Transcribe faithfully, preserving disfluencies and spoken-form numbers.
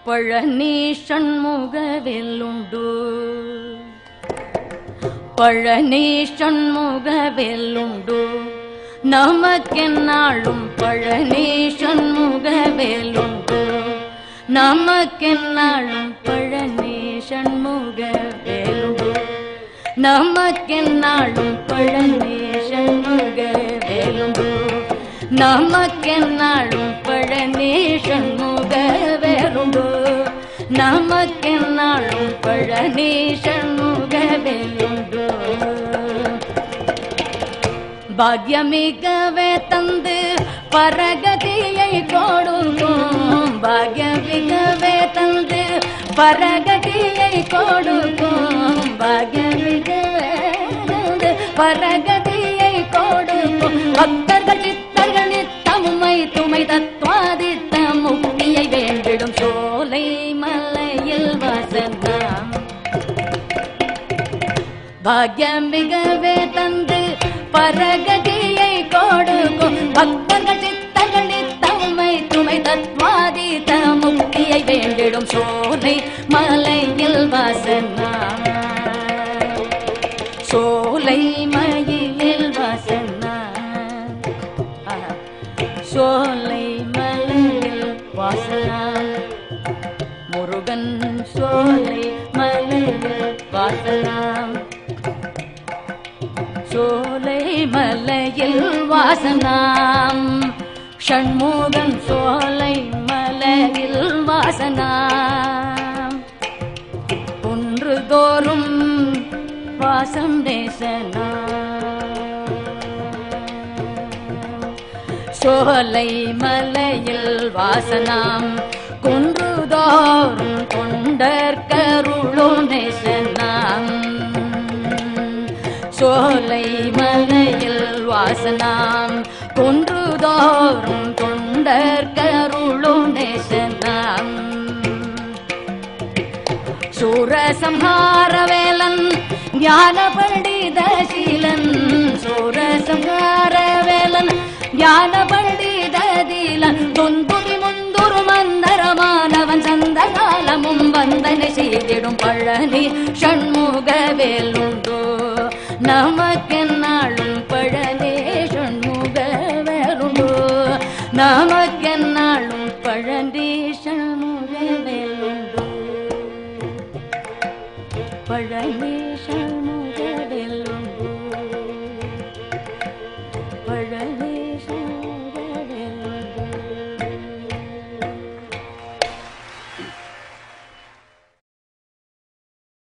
பழனி ஷண்முகவேலுண்டு பழனி ஷண்முகவேலுண்டு நமக்கென்னாளும் பழனி ஷண்முகவேலுண்டு நமக்கென்னாளும் பழனி ஷண்முகவேலுண்டு நமக்கென்னாளும் பழனி ஷண்முகவேலுண்டு நமக்கென்னாளும் பழனி ஷண்முகவேலுண்டு நமக்கென்னாளும் பழனி ஷண்முகவேலுண்டு பாக்யமிகவே தந்து பரகதியை கொடுக்கும் பாக்யமிகவே தந்து பரகதியை கொடுக்கும் பாக்யமிகவே தந்து பரகதியை கொடுக்கும் பக்தர்கள் சித்தர்கள் நித்தமுமை துமை தத்வாதித்த முக்தியை வேண்டிடும் சோலை மலையில் வசனம் பாக்யமிகவே தந்து பரகதியை கொடுக்கும் பக்தர்கள் சித்தர்கள் நித்தமுமை துமை தத்வாதித்த முக்தியை வேண்டிடும் சோலை மலையில் வசனம் சோலை மயிலில் வசனம் சோலை மலையில் வாசனம் முருகன் சோலை மலையில் வாசனம் சோலை மலையில் வாசனாம் ஷண்முகன் சோலை மலையில் வாசனாம் ஒன்று தோறும் வாசம் தேசனா சோலை மலையில் வாசனாம் குன்றுதோறும் தொண்டர் கருளும் நேசனாம் சோலை மலையில் வாசனாம் குன்றுதோறும் தொண்டர் கருளும் நேசனாம் சூரசம்ஹாரவேலன் ஞான பண்டிதசீலன் சூரசம்ஹாரவேலன் ஞான பண்டிதசீலன் தொன்புதி முந்துரு மந்தரமானவன் சந்த காலமும் வந்தனை செய்திடும் பழனி ஷண்முகவேலுண்டு நமக்கென்னாளும் பழனி ஷண்முகவேலுண்டு நமக்கென்னாளும் பழனி ஷண்முக